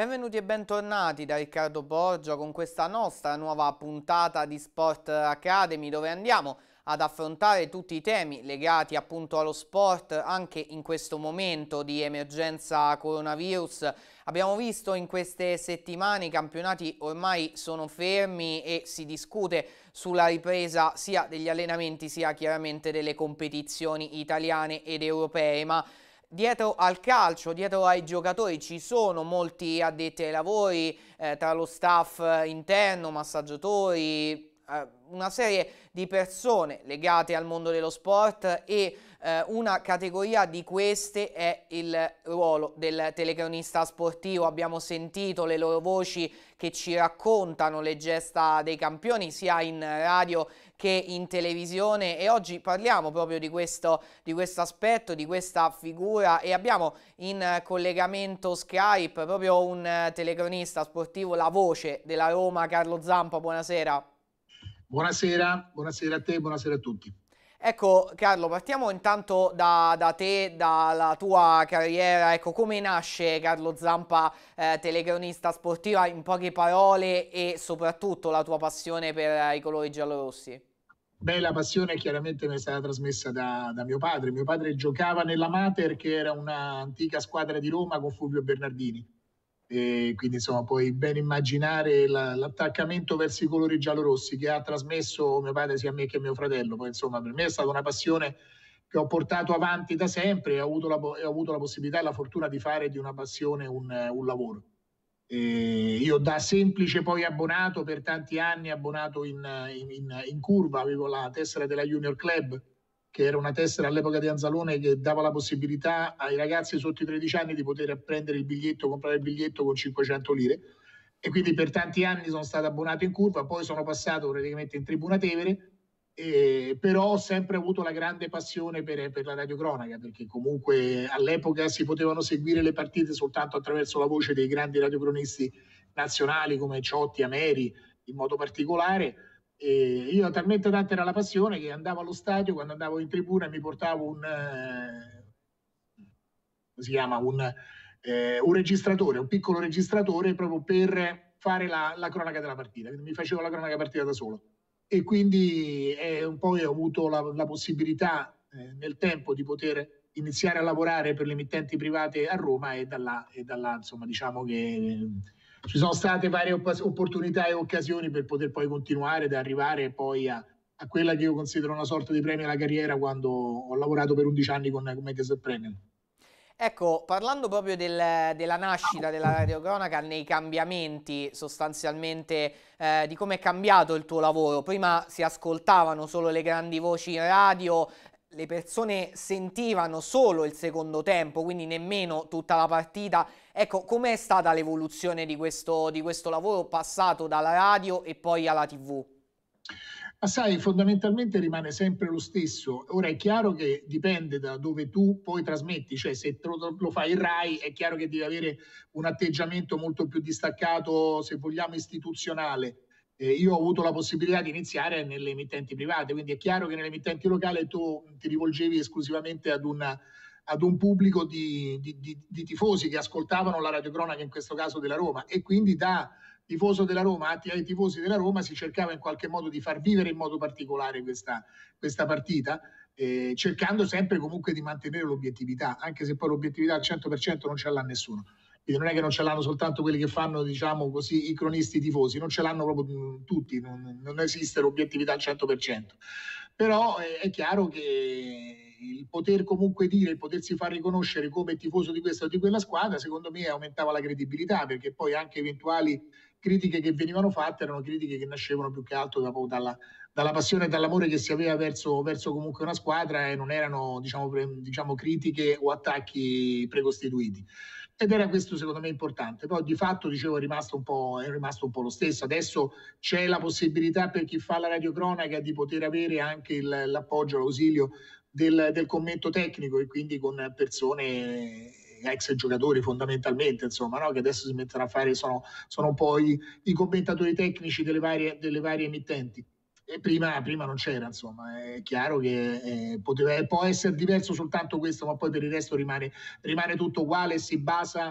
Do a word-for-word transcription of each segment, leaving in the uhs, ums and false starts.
Benvenuti e bentornati da Riccardo Borgia con questa nostra nuova puntata di Sport Academy, dove andiamo ad affrontare tutti i temi legati appunto allo sport anche in questo momento di emergenza coronavirus. Abbiamo visto in queste settimane i campionati ormai sono fermi e si discute sulla ripresa sia degli allenamenti sia chiaramente delle competizioni italiane ed europee, ma dietro al calcio, dietro ai giocatori ci sono molti addetti ai lavori, eh, tra lo staff interno, massaggiatori, eh, una serie di persone legate al mondo dello sport e eh, una categoria di queste è il ruolo del telecronista sportivo. Abbiamo sentito le loro voci che ci raccontano le gesta dei campioni sia in radio che in televisione, e oggi parliamo proprio di questo di questo aspetto, di questa figura, e abbiamo in collegamento Skype proprio un telecronista sportivo, la voce della Roma, Carlo Zampa. Buonasera. Buonasera, buonasera a te, buonasera a tutti. Ecco Carlo, partiamo intanto da, da te, dalla tua carriera. Ecco, come nasce Carlo Zampa, eh, telecronista sportiva, in poche parole, e soprattutto la tua passione per i colori giallorossi? Beh, la passione chiaramente mi è stata trasmessa da, da mio padre. Mio padre giocava nella Mater, che era un'antica squadra di Roma con Fulvio Bernardini. E quindi insomma puoi ben immaginare la, l'attaccamento verso i colori giallorossi che ha trasmesso mio padre sia a me che a mio fratello. Poi insomma per me è stata una passione che ho portato avanti da sempre e ho avuto la, ho avuto la possibilità e la fortuna di fare di una passione un, un lavoro. E io da semplice poi abbonato per tanti anni, abbonato in, in, in curva, avevo la tessera della Junior Club, che era una tessera all'epoca di Anzalone che dava la possibilità ai ragazzi sotto i tredici anni di poter prendere il biglietto, comprare il biglietto con cinquecento lire. E quindi per tanti anni sono stato abbonato in curva, poi sono passato praticamente in Tribuna Tevere, eh, però ho sempre avuto la grande passione per, per la radiocronaca, perché comunque all'epoca si potevano seguire le partite soltanto attraverso la voce dei grandi radiocronisti nazionali come Ciotti, Ameri in modo particolare. E io talmente tanta era la passione che andavo allo stadio, quando andavo in tribuna mi portavo un, eh, come si chiama, un, eh, un registratore, un piccolo registratore proprio per fare la, la cronaca della partita. Quindi mi facevo la cronaca partita da solo. E quindi eh, un po' ho avuto la, la possibilità eh, nel tempo di poter iniziare a lavorare per le emittenti private a Roma, e da là, e da là insomma diciamo che eh, ci sono state varie opportunità e occasioni per poter poi continuare ed arrivare poi a, a quella che io considero una sorta di premio alla carriera, quando ho lavorato per undici anni con, con Mediaset Premium. Ecco, parlando proprio del, della nascita della radiocronaca, nei cambiamenti sostanzialmente, eh, di come è cambiato il tuo lavoro. Prima si ascoltavano solo le grandi voci in radio, le persone sentivano solo il secondo tempo, quindi nemmeno tutta la partita. Ecco, com'è stata l'evoluzione di questo, di questo lavoro passato dalla radio e poi alla tivù? Ma sai, fondamentalmente rimane sempre lo stesso. Ora è chiaro che dipende da dove tu poi trasmetti, cioè se lo fai in Rai è chiaro che devi avere un atteggiamento molto più distaccato, se vogliamo istituzionale. Eh, io ho avuto la possibilità di iniziare nelle emittenti private, quindi è chiaro che nelle emittenti locali tu ti rivolgevi esclusivamente ad una, ad un pubblico di, di, di, di tifosi che ascoltavano la radiocronaca, in questo caso della Roma, e quindi da tifoso della Roma ai tifosi della Roma si cercava in qualche modo di far vivere in modo particolare questa, questa partita, eh, cercando sempre comunque di mantenere l'obiettività, anche se poi l'obiettività al cento per cento non ce l'ha nessuno. Quindi non è che non ce l'hanno soltanto quelli che fanno, diciamo così, i cronisti tifosi, non ce l'hanno proprio mh, tutti, non, non esiste l'obiettività al cento per cento. Però eh, è chiaro che il poter comunque dire, il potersi far riconoscere come tifoso di questa o di quella squadra, secondo me aumentava la credibilità, perché poi anche eventuali critiche che venivano fatte erano critiche che nascevano più che altro da, dalla, dalla passione e dall'amore che si aveva verso, verso comunque una squadra, e non erano diciamo, pre, diciamo critiche o attacchi precostituiti. Ed era questo secondo me importante. Poi di fatto, dicevo, è rimasto un po', è rimasto un po' lo stesso. Adesso c'è la possibilità per chi fa la radiocronaca di poter avere anche il, l'appoggio, l'ausilio del, del commento tecnico, e quindi con persone ex giocatori fondamentalmente, insomma, no? Che adesso si mettono a fare, sono, sono un po' i, i commentatori tecnici delle varie, delle varie emittenti. E prima, prima non c'era, insomma, è chiaro che eh, poteva, può essere diverso soltanto questo, ma poi per il resto rimane, rimane tutto uguale e si basa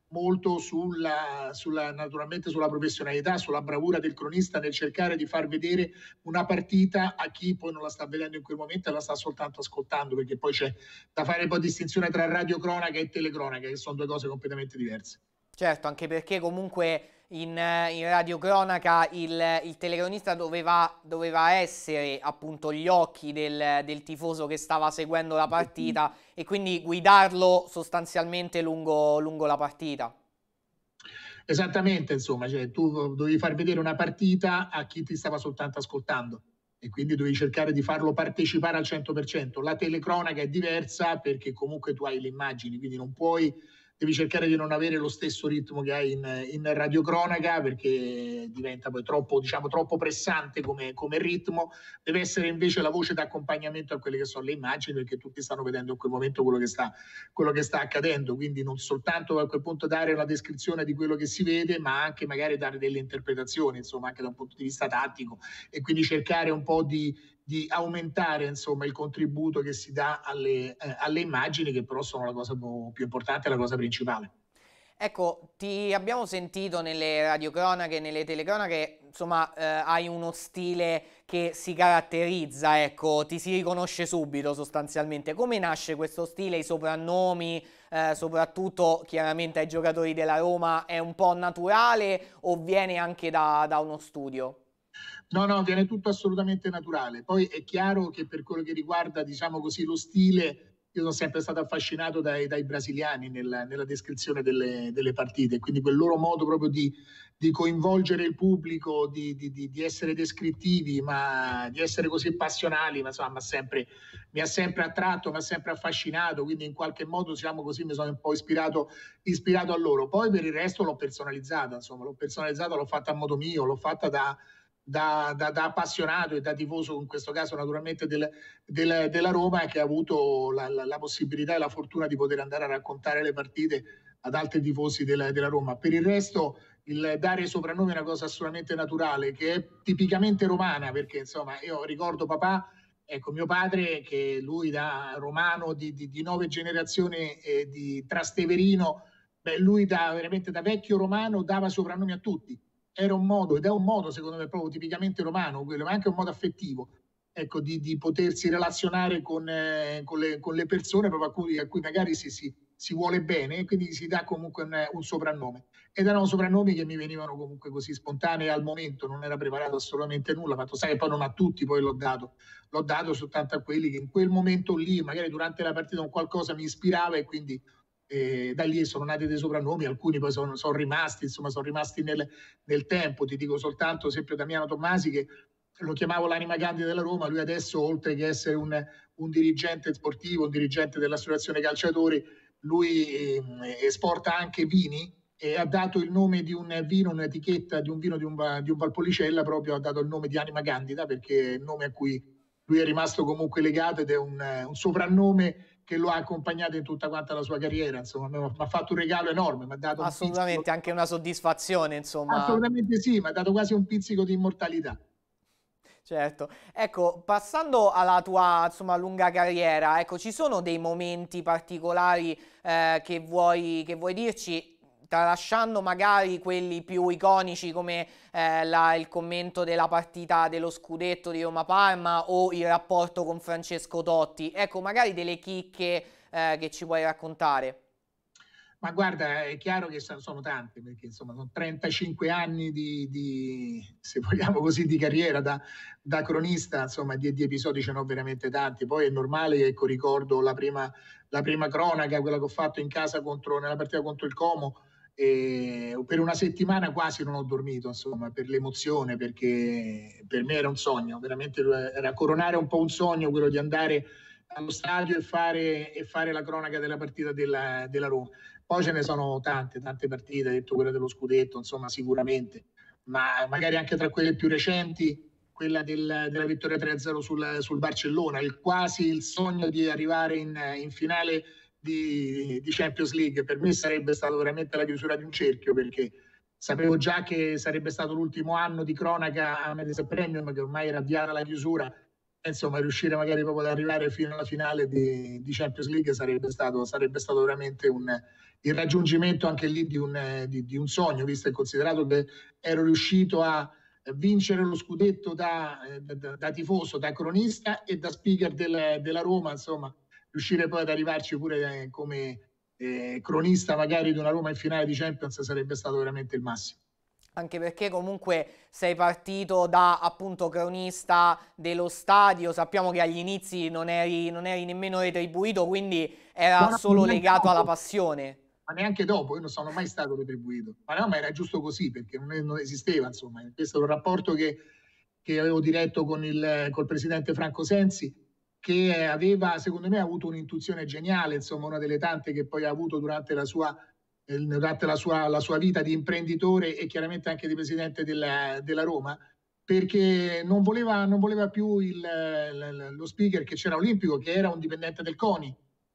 molto sulla, sulla, naturalmente sulla professionalità, sulla bravura del cronista nel cercare di far vedere una partita a chi poi non la sta vedendo in quel momento e la sta soltanto ascoltando, perché poi c'è da fare poi distinzione tra radiocronaca e telecronaca, che sono due cose completamente diverse. Certo, anche perché comunque in, eh, in radiocronaca il, il telecronista doveva, doveva essere appunto gli occhi del, del tifoso che stava seguendo la partita e quindi guidarlo sostanzialmente lungo, lungo la partita. Esattamente, insomma, cioè, tu dovevi far vedere una partita a chi ti stava soltanto ascoltando e quindi dovevi cercare di farlo partecipare al cento per cento. La telecronaca è diversa perché comunque tu hai le immagini, quindi non puoi, devi cercare di non avere lo stesso ritmo che hai in, in radiocronaca perché diventa poi troppo, diciamo, troppo pressante come, come ritmo. Deve essere invece la voce d'accompagnamento a quelle che sono le immagini, perché tutti stanno vedendo in quel momento quello che sta, quello che sta accadendo, quindi non soltanto a quel punto dare una descrizione di quello che si vede, ma anche magari dare delle interpretazioni, insomma, anche da un punto di vista tattico, e quindi cercare un po' di, di aumentare, insomma, il contributo che si dà alle, eh, alle immagini, che però sono la cosa più importante, la cosa principale. Ecco, ti abbiamo sentito nelle radiocronache, nelle telecronache, insomma, eh, hai uno stile che si caratterizza, ecco, ti si riconosce subito sostanzialmente. Come nasce questo stile, i soprannomi, eh, soprattutto chiaramente ai giocatori della Roma, è un po' naturale o viene anche da, da uno studio? No, no, viene tutto assolutamente naturale. Poi è chiaro che per quello che riguarda, diciamo così, lo stile, io sono sempre stato affascinato dai, dai brasiliani nella, nella descrizione delle, delle, partite, quindi quel loro modo proprio di, di coinvolgere il pubblico, di, di, di, essere descrittivi, ma di essere così passionali, ma insomma, sempre, mi ha sempre attratto, mi ha sempre affascinato, quindi in qualche modo, diciamo così, mi sono un po' ispirato, ispirato a loro. Poi per il resto l'ho personalizzata, insomma, l'ho personalizzata, l'ho fatta a modo mio, l'ho fatta da Da, da, da appassionato e da tifoso, in questo caso naturalmente del, del, della Roma, che ha avuto la, la, la possibilità e la fortuna di poter andare a raccontare le partite ad altri tifosi della, della Roma. Per il resto il dare soprannomi è una cosa assolutamente naturale, che è tipicamente romana, perché insomma io ricordo papà, ecco, mio padre, che lui da romano di, di, di nove generazioni eh, di Trasteverino, beh, lui da, veramente da vecchio romano dava soprannomi a tutti. Era un modo, ed è un modo secondo me proprio tipicamente romano, quello, ma anche un modo affettivo, ecco, di, di potersi relazionare con, eh, con, le, con le persone proprio a cui, a cui magari si, si, si vuole bene, e quindi si dà comunque un, un soprannome. Ed erano soprannomi che mi venivano comunque così spontanei al momento, non era preparato assolutamente nulla, fatto sai che poi non a tutti poi l'ho dato, l'ho dato soltanto a quelli che in quel momento lì, magari durante la partita, un qualcosa mi ispirava e quindi eh, da lì sono nati dei soprannomi, alcuni poi sono, sono rimasti, insomma, sono rimasti nel, nel tempo. Ti dico soltanto, esempio, Damiano Tommasi, che lo chiamavo l'anima candida della Roma. Lui adesso, oltre che essere un, un dirigente sportivo, un dirigente dell'associazione calciatori, lui eh, esporta anche vini e ha dato il nome di un vino, un'etichetta di un vino di un, di un Valpolicella, proprio ha dato il nome di Anima Candida, perché è il nome a cui lui è rimasto comunque legato, ed è un, un soprannome che lo ha accompagnato in tutta quanta la sua carriera. Insomma, mi ha fatto un regalo enorme, mi ha dato un pizzico. Assolutamente, anche una soddisfazione, insomma. Assolutamente sì, mi ha dato quasi un pizzico di immortalità. Certo, ecco, passando alla tua, insomma, lunga carriera, ecco, ci sono dei momenti particolari eh, che vuoi, che vuoi dirci, tralasciando magari quelli più iconici come eh, la- il commento della partita dello scudetto di Roma-Parma o il rapporto con Francesco Totti, ecco, magari delle chicche eh, che ci puoi raccontare. Ma guarda, è chiaro che sono tante, perché insomma sono trentacinque anni di, di se vogliamo così, di carriera da, da cronista, insomma di, di episodi ce n'ho veramente tanti. Poi è normale che, ecco, ricordo la prima, la prima cronaca, quella che ho fatto in casa contro, nella partita contro il Como, e per una settimana quasi non ho dormito, insomma, per l'emozione, perché per me era un sogno, veramente era coronare un po' un sogno, quello di andare allo stadio e fare, e fare la cronaca della partita della, della Roma. Poi ce ne sono tante, tante partite, detto quella dello scudetto, insomma, sicuramente, ma magari anche tra quelle più recenti, quella del, della vittoria tre a zero sul, sul Barcellona, il, quasi il sogno di arrivare in, in finale di, di Champions League. Per me sarebbe stato veramente la chiusura di un cerchio, perché sapevo già che sarebbe stato l'ultimo anno di cronaca a Mediaset Premium, che ormai era avviata la chiusura, insomma, riuscire magari proprio ad arrivare fino alla finale di, di Champions League sarebbe stato, sarebbe stato veramente un, il raggiungimento anche lì di un, di, di un sogno, visto e considerato che ero riuscito a vincere lo scudetto da, da, da tifoso, da cronista e da speaker del, della Roma, insomma, riuscire poi ad arrivarci pure come eh, cronista magari di una Roma in finale di Champions sarebbe stato veramente il massimo. Anche perché comunque sei partito da appunto cronista dello stadio, sappiamo che agli inizi non eri, non eri nemmeno retribuito, quindi era No, no, solo neanche legato alla dopo, passione. ma neanche dopo, io non sono mai stato retribuito. Ma no, ma era giusto così, perché non, è- non esisteva, insomma. Questo è un rapporto che, che avevo diretto con il col presidente Franco Sensi, che aveva, secondo me, avuto un'intuizione geniale, insomma, una delle tante che poi ha avuto durante la sua, eh, durante la sua, la sua vita di imprenditore e chiaramente anche di presidente della, della Roma, perché non voleva, non voleva più il, l- lo speaker che c'era olimpico, che era un dipendente del CONI,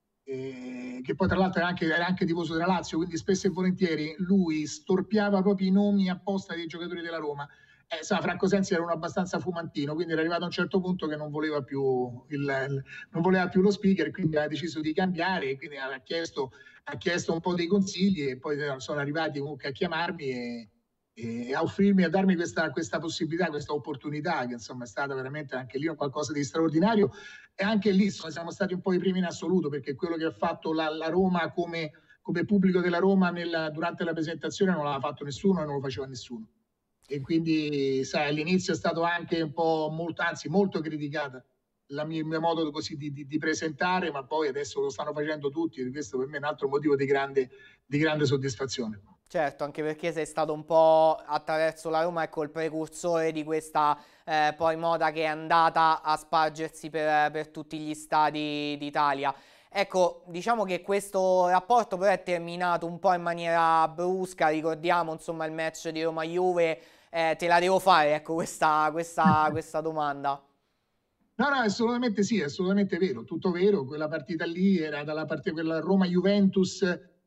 eh, che poi tra l'altro era anche, era anche tifoso della Lazio, quindi spesso e volentieri lui storpiava proprio i nomi apposta dei giocatori della Roma. Eh, sa, Franco Sensi era uno abbastanza fumantino, quindi era arrivato a un certo punto che non voleva più, il, il, non voleva più lo speaker, quindi ha deciso di cambiare, e quindi ha chiesto, ha chiesto un po' dei consigli e poi sono arrivati comunque a chiamarmi e, e a offrirmi, a darmi questa, questa possibilità, questa opportunità, che insomma è stata veramente anche lì qualcosa di straordinario. E anche lì insomma, siamo stati un po' i primi in assoluto, perché quello che ha fatto la, la Roma come, come pubblico della Roma nella, durante la presentazione non l'aveva fatto nessuno e non lo faceva nessuno. E quindi, sai, all'inizio è stato anche un po' molto, anzi molto criticata la mia, il mio modo così di, di, di presentare, ma poi adesso lo stanno facendo tutti e questo per me è un altro motivo di grande, di grande soddisfazione. Certo, anche perché sei stato un po' attraverso la Roma, ecco, il precursore di questa eh, poi moda che è andata a spargersi per, per tutti gli stadi d'Italia. Ecco, diciamo che questo rapporto però è terminato un po' in maniera brusca, ricordiamo insomma il match di Roma-Juve, eh, te la devo fare, ecco, questa, questa, questa domanda. No, no, assolutamente sì, assolutamente vero, tutto vero. Quella partita lì era dalla parte quella Roma-Juventus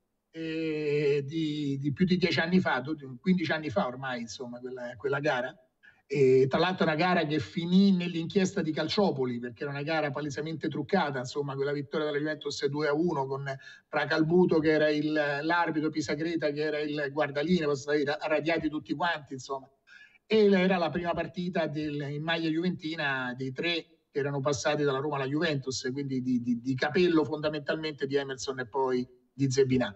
eh, di, di più di dieci anni fa, quindici anni fa ormai, insomma, quella, quella gara. E, tra l'altro una gara che finì nell'inchiesta di Calciopoli, perché era una gara palesemente truccata, insomma, quella vittoria della Juventus due a uno con Pracalbuto che era l'arbitro, Pisagreta che era il guardaline, sono stati radiati tutti quanti, insomma. E era la prima partita del, in maglia juventina dei tre che erano passati dalla Roma alla Juventus, quindi di, di, di capello fondamentalmente di Emerson e poi di Zebinà.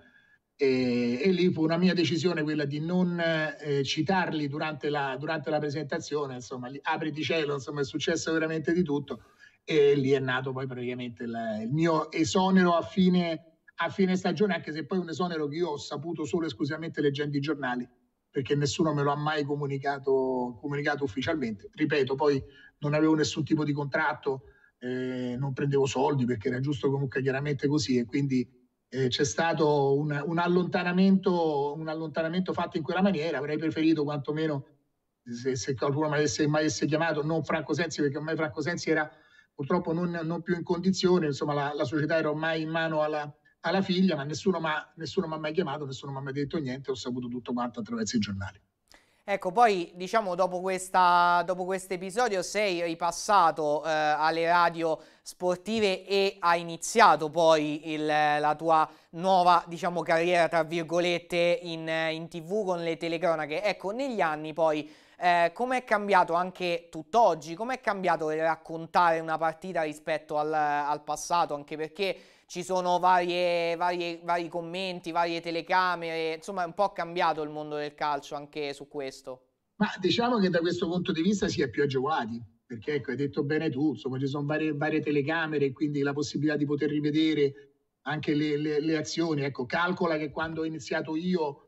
E, e lì fu una mia decisione quella di non eh, citarli durante la, durante la presentazione, insomma, lì, apriti cielo, insomma, è successo veramente di tutto e lì è nato poi praticamente il, il mio esonero a fine, a fine stagione, anche se poi un esonero che io ho saputo solo esclusivamente leggendo i giornali, perché nessuno me lo ha mai comunicato, comunicato ufficialmente. Ripeto, poi non avevo nessun tipo di contratto, eh, non prendevo soldi perché era giusto comunque chiaramente così e quindi eh, c'è stato un, un, allontanamento, un allontanamento fatto in quella maniera. Avrei preferito quantomeno se, se qualcuno mi avesse, mi avesse chiamato, non Franco Sensi, perché ormai Franco Sensi era purtroppo non, non più in condizione, insomma la, la società era ormai in mano alla, alla figlia, ma nessuno mi ha mai chiamato, nessuno mi ha mai detto niente, ho saputo tutto quanto attraverso i giornali. Ecco, poi diciamo dopo questa, dopo questo episodio sei ripassato eh, alle radio sportive e hai iniziato poi il, la tua nuova, diciamo, carriera, tra virgolette, in, in T V con le telecronache. Ecco, negli anni poi eh, com'è cambiato anche tutt'oggi? Com'è cambiato il raccontare una partita rispetto al, al passato? Anche perché ci sono varie, varie, vari commenti, varie telecamere, insomma è un po' cambiato il mondo del calcio anche su questo. Ma diciamo che da questo punto di vista si è più agevolati, perché ecco, hai detto bene tu, insomma ci sono varie, varie telecamere, quindi la possibilità di poter rivedere anche le, le, le azioni. Ecco, calcola che quando ho iniziato io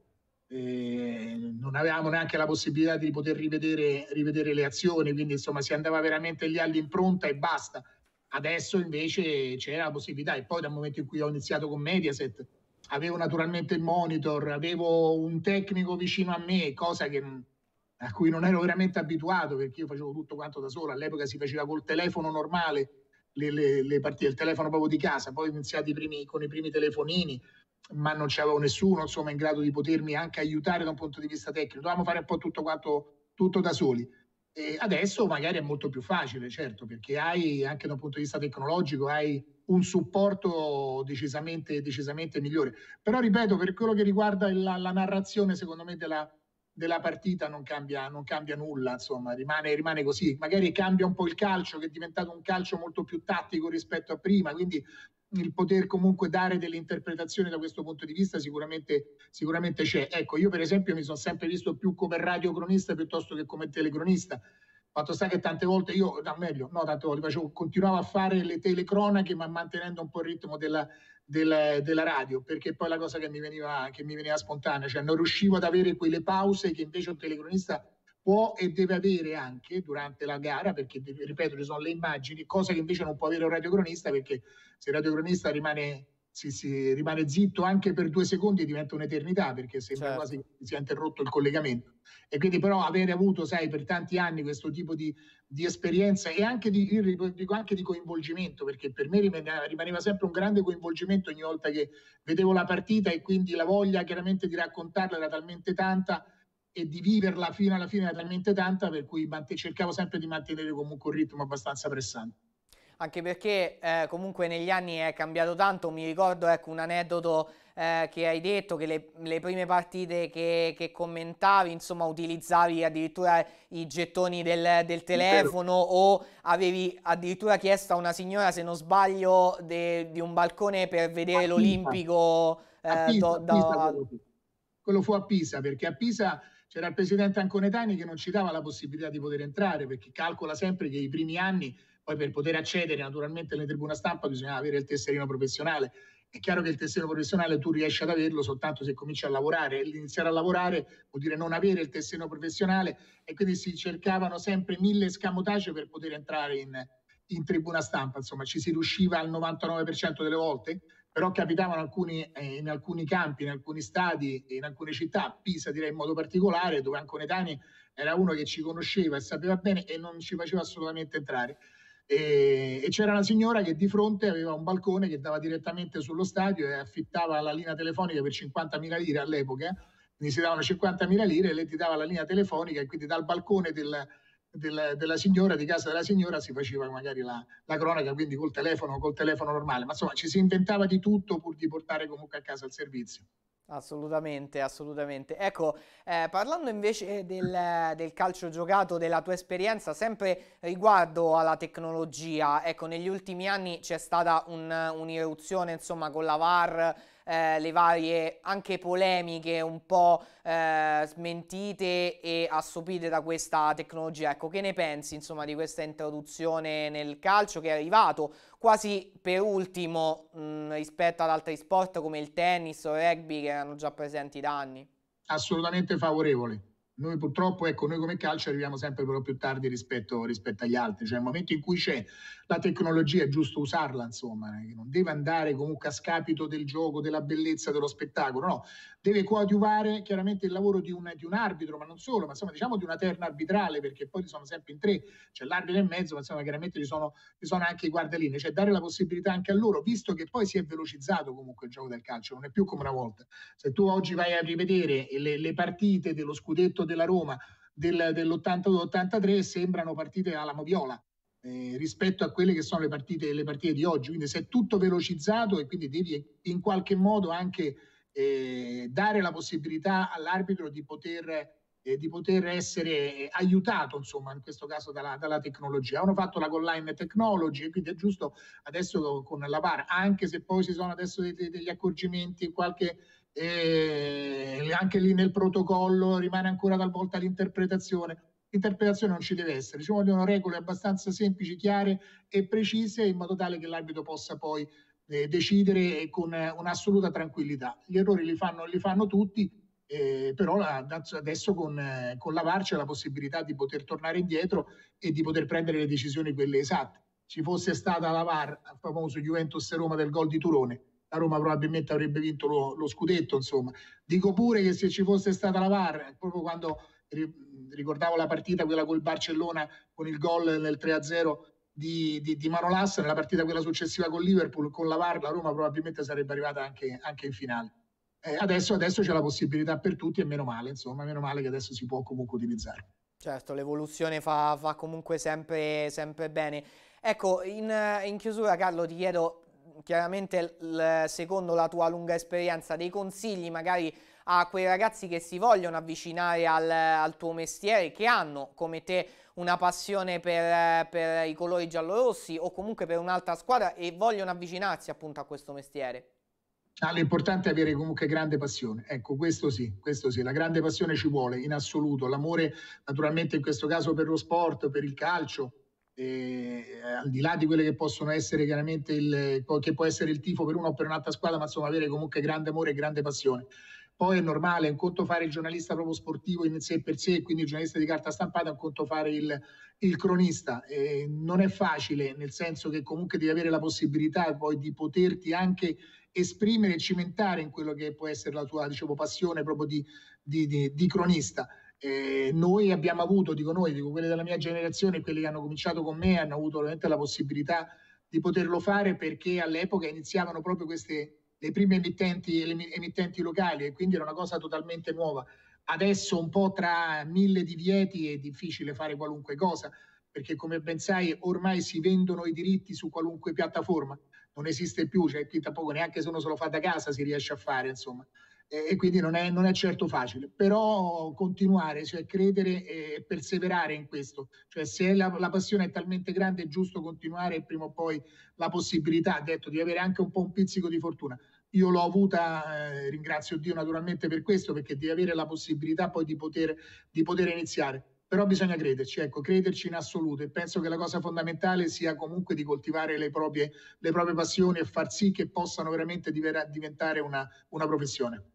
eh, non avevamo neanche la possibilità di poter rivedere, rivedere le azioni, quindi insomma si andava veramente lì all'impronta e basta. Adesso invece c'era la possibilità e poi dal momento in cui ho iniziato con Mediaset avevo naturalmente il monitor, avevo un tecnico vicino a me, cosa che, a cui non ero veramente abituato perché io facevo tutto quanto da solo, all'epoca si faceva col telefono normale le, le, le partite, il telefono proprio di casa, poi ho iniziato i primi, con i primi telefonini, ma non c'avevo nessuno insomma in grado di potermi anche aiutare da un punto di vista tecnico, dovevamo fare un po' tutto quanto tutto da soli. E adesso magari è molto più facile, certo, perché hai, anche da un punto di vista tecnologico, hai un supporto decisamente, decisamente migliore. Però ripeto, per quello che riguarda la, la narrazione, secondo me, della, della partita non cambia, non cambia nulla, insomma, rimane, rimane così. Magari cambia un po' il calcio, che è diventato un calcio molto più tattico rispetto a prima, quindi il poter comunque dare delle interpretazioni da questo punto di vista sicuramente, sicuramente c'è. Ecco, io per esempio mi sono sempre visto più come radiocronista piuttosto che come telecronista. Fatto sta che tante volte io, no, meglio, no, tante volte facevo, continuavo a fare le telecronache, ma mantenendo un po' il ritmo della, della, della radio, perché poi la cosa che mi, veniva, che mi veniva spontanea, cioè non riuscivo ad avere quelle pause che invece un telecronista può e deve avere anche durante la gara, perché ripeto, ci sono le immagini, cosa che invece non può avere un radiocronista, perché se il radiocronista rimane, si, si, rimane zitto anche per due secondi diventa un'eternità, perché sembra certo. quasi che sia interrotto il collegamento. E quindi però avere avuto, sai, per tanti anni questo tipo di, di esperienza e anche di, dico anche di coinvolgimento, perché per me rimaneva, rimaneva sempre un grande coinvolgimento ogni volta che vedevo la partita, e quindi la voglia chiaramente di raccontarla era talmente tanta e di viverla fino alla fine era talmente tanta, per cui cercavo sempre di mantenere comunque un ritmo abbastanza pressante. Anche perché eh, comunque negli anni è cambiato tanto. Mi ricordo, ecco, un aneddoto eh, che hai detto, che le, le prime partite che, che commentavi, insomma, utilizzavi addirittura i gettoni del, del telefono, o avevi addirittura chiesto a una signora, se non sbaglio, de, di un balcone per vedere l'Olimpico. Eh, a Pisa, do... Pisa quello, quello fu a Pisa, perché a Pisa c'era il presidente Anconetani che non ci dava la possibilità di poter entrare, perché calcola sempre che i primi anni, poi per poter accedere naturalmente alle tribune stampa bisognava avere il tesserino professionale. È chiaro che il tesserino professionale tu riesci ad averlo soltanto se cominci a lavorare, e iniziare a lavorare vuol dire non avere il tesserino professionale, e quindi si cercavano sempre mille escamotage per poter entrare in, in tribuna stampa. Insomma, ci si riusciva al novantanove per cento delle volte, però capitavano alcuni, eh, in alcuni campi, in alcuni stadi, in alcune città, Pisa direi in modo particolare, dove Anconetani era uno che ci conosceva e sapeva bene e non ci faceva assolutamente entrare. E, e c'era una signora che di fronte aveva un balcone che dava direttamente sullo stadio e affittava la linea telefonica per cinquantamila lire all'epoca, quindi si davano cinquantamila lire e lei ti dava la linea telefonica, e quindi dal balcone del, del, della signora, di casa della signora, si faceva magari la, la cronaca, quindi col telefono, col telefono normale, ma insomma ci si inventava di tutto pur di portare comunque a casa il servizio. Assolutamente, assolutamente. Ecco, eh, parlando invece del, del calcio giocato, della tua esperienza, sempre riguardo alla tecnologia, ecco, negli ultimi anni c'è stata un, un'irruzione, insomma, con la V A R, eh, le varie anche polemiche un po' eh, smentite e assopite da questa tecnologia. Ecco, che ne pensi, insomma, di questa introduzione nel calcio che è arrivato quasi per ultimo mh, rispetto ad altri sport come il tennis o il rugby, che erano già presenti da anni? Assolutamente favorevole. Noi purtroppo, ecco, noi come calcio arriviamo sempre però più tardi rispetto, rispetto agli altri, cioè nel momento in cui c'è la tecnologia è giusto usarla, insomma, non deve andare comunque a scapito del gioco, della bellezza, dello spettacolo, no, deve coadiuvare chiaramente il lavoro di un, di un arbitro, ma non solo, ma insomma diciamo di una terna arbitrale, perché poi sono sempre in tre, c'è l'arbitro in mezzo, ma insomma chiaramente ci sono, ci sono anche i guardalinee, cioè dare la possibilità anche a loro, visto che poi si è velocizzato comunque il gioco del calcio, non è più come una volta. Se tu oggi vai a rivedere le, le partite dello scudetto della Roma del, dell'ottantadue ottantatré, sembrano partite alla moviola. Eh, rispetto a quelle che sono le partite, le partite di oggi, quindi se è tutto velocizzato, e quindi devi in qualche modo anche eh, dare la possibilità all'arbitro di poter, eh, di poter essere aiutato, insomma, in questo caso dalla, dalla tecnologia. Hanno fatto la goal line technology, e quindi è giusto adesso con la V A R, anche se poi ci sono adesso dei, degli accorgimenti, qualche eh, anche lì nel protocollo rimane ancora talvolta l'interpretazione. L'interpretazione non ci deve essere, ci vogliono regole abbastanza semplici, chiare e precise, in modo tale che l'arbitro possa poi eh, decidere con eh, un'assoluta tranquillità. Gli errori li fanno, li fanno tutti, eh, però la, adesso con, eh, con la V A R c'è la possibilità di poter tornare indietro e di poter prendere le decisioni quelle esatte. Ci fosse stata la V A R, il famoso Juventus-Roma del gol di Turone, la Roma probabilmente avrebbe vinto lo, lo scudetto, insomma. Dico pure che se ci fosse stata la V A R, proprio quando ricordavo la partita quella col Barcellona con il gol nel tre a zero di, di, di Manolas, nella partita quella successiva con Liverpool, con la V A R la Roma probabilmente sarebbe arrivata anche, anche in finale. Eh, adesso, adesso c'è la possibilità per tutti, e meno male, insomma, meno male che adesso si può comunque utilizzare. Certo, l'evoluzione fa, fa comunque sempre, sempre bene. Ecco, in, in chiusura Carlo ti chiedo chiaramente, il, secondo la tua lunga esperienza, dei consigli magari a quei ragazzi che si vogliono avvicinare al, al tuo mestiere, che hanno come te una passione per, per i colori giallorossi o comunque per un'altra squadra e vogliono avvicinarsi appunto a questo mestiere. Ah, l'importante è avere comunque grande passione, ecco, questo sì, questo sì, la grande passione ci vuole in assoluto, l'amore naturalmente in questo caso per lo sport, per il calcio, eh, al di là di quelle che possono essere chiaramente il, che può essere il tifo per una o per un'altra squadra, ma insomma avere comunque grande amore e grande passione. Poi è normale, è un conto fare il giornalista proprio sportivo in sé per sé, quindi il giornalista di carta stampata, è un conto fare il, il cronista. Eh, non è facile, nel senso che comunque devi avere la possibilità poi di poterti anche esprimere e cimentare in quello che può essere la tua, dicevo, passione proprio di, di, di, di cronista. Eh, noi abbiamo avuto, dico noi, dico quelli della mia generazione, quelli che hanno cominciato con me, hanno avuto veramente la possibilità di poterlo fare perché all'epoca iniziavano proprio queste le prime emittenti, le emittenti locali e quindi era una cosa totalmente nuova. Adesso un po' tra mille divieti è difficile fare qualunque cosa perché come ben sai ormai si vendono i diritti su qualunque piattaforma, non esiste più, cioè qui tampoco neanche se uno se lo fa da casa si riesce a fare, insomma. E quindi non è, non è certo facile, però continuare, cioè credere e perseverare in questo, cioè se la, la passione è talmente grande è giusto continuare e prima o poi la possibilità, detto, di avere anche un po' un pizzico di fortuna. Io l'ho avuta, eh, ringrazio Dio naturalmente per questo, perché di avere la possibilità poi di poter, di poter iniziare. Però bisogna crederci, ecco, crederci in assoluto e penso che la cosa fondamentale sia comunque di coltivare le proprie, le proprie passioni e far sì che possano veramente diventare una, una professione.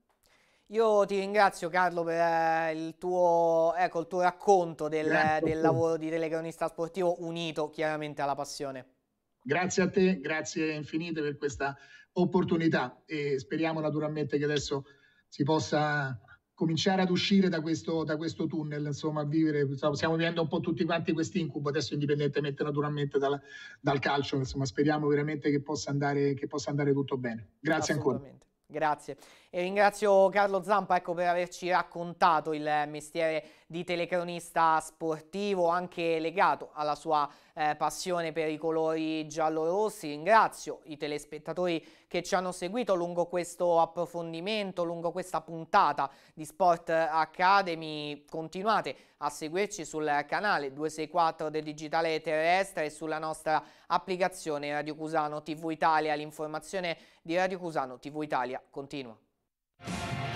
Io ti ringrazio Carlo per eh, il tuo, ecco, il tuo racconto del, del lavoro di telecronista sportivo unito chiaramente alla passione. Grazie a te, grazie infinite per questa opportunità e speriamo naturalmente che adesso si possa cominciare ad uscire da questo, da questo tunnel, insomma, a vivere, stiamo vivendo un po' tutti quanti quest'incubo, adesso indipendentemente naturalmente dal, dal calcio, insomma, speriamo veramente che possa andare, che possa andare tutto bene. Grazie ancora. Grazie. E ringrazio Carlo Zampa, ecco, per averci raccontato il mestiere di telecronista sportivo, anche legato alla sua eh, passione per i colori giallorossi. Ringrazio i telespettatori che ci hanno seguito lungo questo approfondimento, lungo questa puntata di Sport Academy. Continuate a seguirci sul canale duecentosessantaquattro del Digitale Terrestre e sulla nostra applicazione Radio Cusano T V Italia. L'informazione di Radio Cusano T V Italia continua.